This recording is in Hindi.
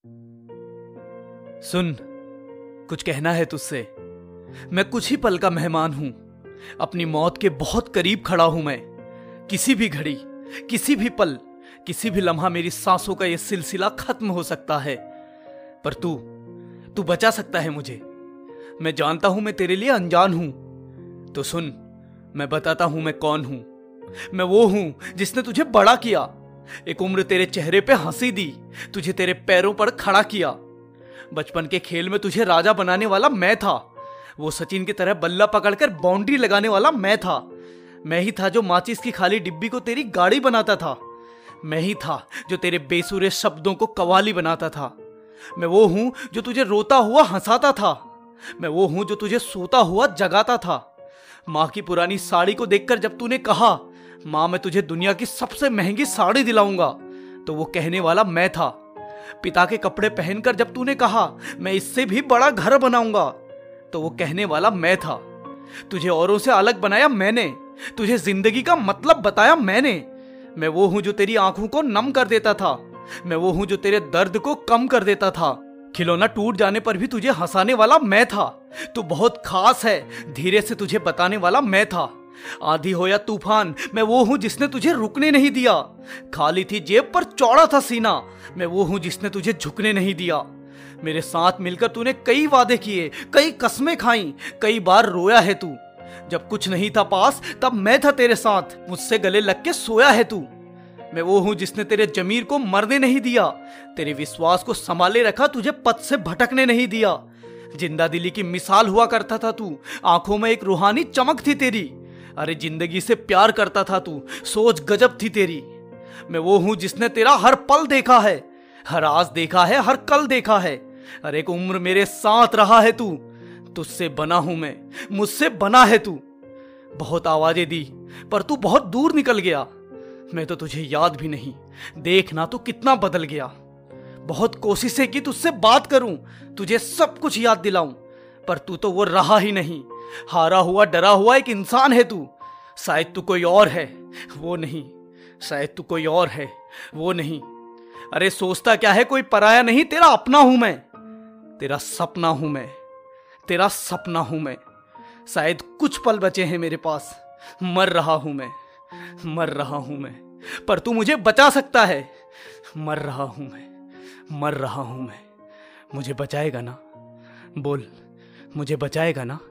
सुन, कुछ कहना है तुझसे। मैं कुछ ही पल का मेहमान हूं, अपनी मौत के बहुत करीब खड़ा हूं मैं। किसी भी घड़ी, किसी भी पल, किसी भी लम्हा मेरी सांसों का यह सिलसिला खत्म हो सकता है, पर तू बचा सकता है मुझे। मैं जानता हूं मैं तेरे लिए अनजान हूं, तो सुन, मैं बताता हूं मैं कौन हूं। मैं वो हूं जिसने तुझे बड़ा किया, एक उम्र तेरे चेहरे पे हंसी दी, तुझे तेरे पैरों पर खड़ा किया। बचपन के खेल में तुझे राजा बनाने वाला मैं था, वो सचिन की तरह बल्ला पकड़कर बाउंड्री लगाने वाला मैं था। मैं ही था जो माचिस की खाली डिब्बी को तेरी गाड़ी बनाता था। मैं ही था जो तेरे बेसुरे शब्दों को कव्वाली बनाता था। मैं वो हूं जो तुझे रोता हुआ हंसाता था। मैं वो हूं जो तुझे सोता हुआ जगाता था। माँ की पुरानी साड़ी को देखकर जब तूने कहा, माँ मैं तुझे दुनिया की सबसे महंगी साड़ी दिलाऊंगा, तो वो कहने वाला मैं था। पिता के कपड़े पहनकर जब तूने कहा, मैं इससे भी बड़ा घर बनाऊंगा, तो वो कहने वाला मैं था। तुझे औरों से अलग बनाया मैंने, तुझे जिंदगी का मतलब बताया मैंने। मैं वो हूं जो तेरी आंखों को नम कर देता था। मैं वो हूं जो तेरे दर्द को कम कर देता था। खिलौना टूट जाने पर भी तुझे हंसाने वाला मैं था। तू बहुत खास है, धीरे से तुझे बताने वाला मैं था। आंधी हो या तूफान, मैं वो हूं जिसने तुझे रुकने नहीं दिया। खाली थी जेब पर चौड़ा था सीना, मैं वो हूं जिसने तुझे झुकने नहीं दिया। मेरे साथ मिलकर तूने कई वादे किए, कई कस्में खाई, कई बार रोया है तू। जब कुछ नहीं था पास, तब मैं था तेरे साथ, मुझसे गले लग के सोया है तू। मैं वो हूं जिसने तेरे जमीर को मरने नहीं दिया, तेरे विश्वास को संभाले रखा, तुझे पथ से भटकने नहीं दिया। जिंदा दिली की मिसाल हुआ करता था तू, आंखों में एक रूहानी चमक थी तेरी। अरे जिंदगी से प्यार करता था तू, सोच गजब थी तेरी। मैं वो हूं जिसने तेरा हर पल देखा है, हर आज देखा है, हर कल देखा है। हर एक उम्र मेरे साथ रहा है तू। तुझसे बना हूं मैं, मुझसे बना है तू। बहुत आवाजें दी पर तू बहुत दूर निकल गया। मैं तो तुझे याद भी नहीं, देखना तो कितना बदल गया। बहुत कोशिशें की तुझसे बात करूं, तुझे सब कुछ याद दिलाऊं, पर तू तो वो रहा ही नहीं। हारा हुआ डरा हुआ एक इंसान है तू। शायद तू कोई और है, वो नहीं। शायद तू कोई और है, वो नहीं। अरे सोचता क्या है, कोई पराया नहीं, तेरा अपना हूं मैं। तेरा सपना हूं मैं, तेरा सपना हूं मैं। शायद कुछ पल बचे हैं मेरे पास, मर रहा हूं मैं, मर रहा हूं मैं, पर तू मुझे बचा सकता है। मर रहा हूं मैं, मर रहा हूं मैं। मुझे बचाएगा ना? बोल, मुझे बचाएगा ना?